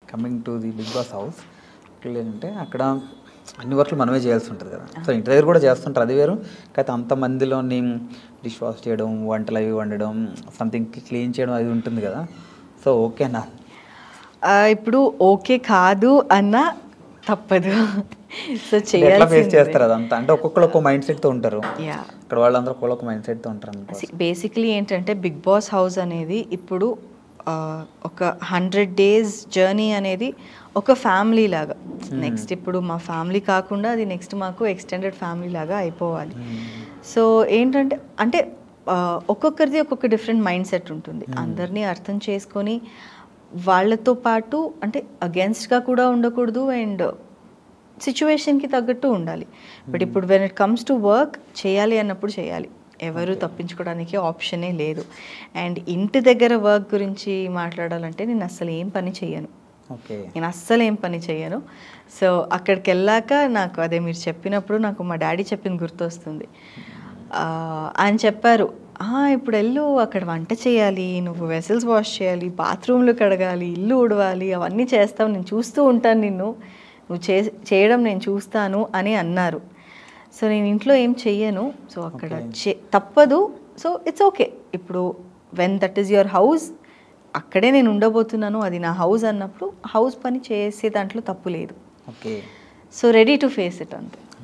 Coming to the Bigg Boss house ఏంటంటే అక్కడ అన్ని వర్క్లు మనమే చేయాల్సి ఉంటుంది కదా. సో ఇంటి దగ్గర కూడా చేస్తుంటారు, అది వేరు. కాకపోతే అంతమందిలోని డిష్ వాష్ చేయడం, వంటలు అవి వండడం, సంథింగ్ క్లీన్ చేయడం అది ఉంటుంది కదా. సో ఓకేనా? ఇప్పుడు ఓకే కాదు అన్నా తప్పదు. సో ఎట్లా ఫేస్ చేస్తారు అదంతా? అంటే ఒక్కొక్కరు ఒక్కో మైండ్ సెట్తో ఉంటారు, ఇక్కడ వాళ్ళందరూ ఒక్కొక్క మైండ్ సెట్తో ఉంటారు. బేసిక్లీ ఏంటంటే బిగ్ బాస్ హౌస్ అనేది ఇప్పుడు ఒక 100 days జర్నీ అనేది ఒక ఫ్యామిలీ లాగా. నెక్స్ట్ ఇప్పుడు మా ఫ్యామిలీ కాకుండా అది నెక్స్ట్ మాకు ఎక్స్టెండెడ్ ఫ్యామిలీ లాగా అయిపోవాలి. సో ఏంటంటే అంటే ఒక్కొక్కరిది ఒక్కొక్క డిఫరెంట్ మైండ్ సెట్ ఉంటుంది. అందరినీ అర్థం చేసుకొని వాళ్ళతో పాటు అంటే అగేన్స్ట్గా కూడా ఉండకూడదు అండ్ సిచ్యువేషన్కి తగ్గట్టు ఉండాలి. బట్ ఇప్పుడు when it comes to work చేయాలి అన్నప్పుడు చేయాలి, ఎవరు తప్పించుకోవడానికి ఆప్షనే లేదు. అండ్ ఇంటి దగ్గర వర్క్ గురించి మాట్లాడాలంటే నేను అస్సలు ఏం పని చేయను, సో అక్కడికి వెళ్ళాక నాకు అదే మీరు చెప్పినప్పుడు నాకు మా డాడీ చెప్పింది గుర్తొస్తుంది. ఆయన చెప్పారు, ఇప్పుడు వెళ్ళు అక్కడ వంట చేయాలి, నువ్వు వెసల్స్ వాష్ చేయాలి, బాత్రూమ్లు కడగాలి, ఇల్లు ఉడవాలి, అవన్నీ చేస్తావు, నేను చూస్తూ ఉంటాను నిన్ను, నువ్వు చేయడం నేను చూస్తాను అని అన్నారు. సో నేను ఇంట్లో ఏం చెయ్యను, సో అక్కడ తప్పదు. So it's okay. ఇప్పుడు when that is your house, అక్కడే నేను ఉండబోతున్నాను, అది నా హౌస్ అన్నప్పుడు హౌస్ పని చేసే దాంట్లో తప్పు లేదు. So ready to face it అంతే.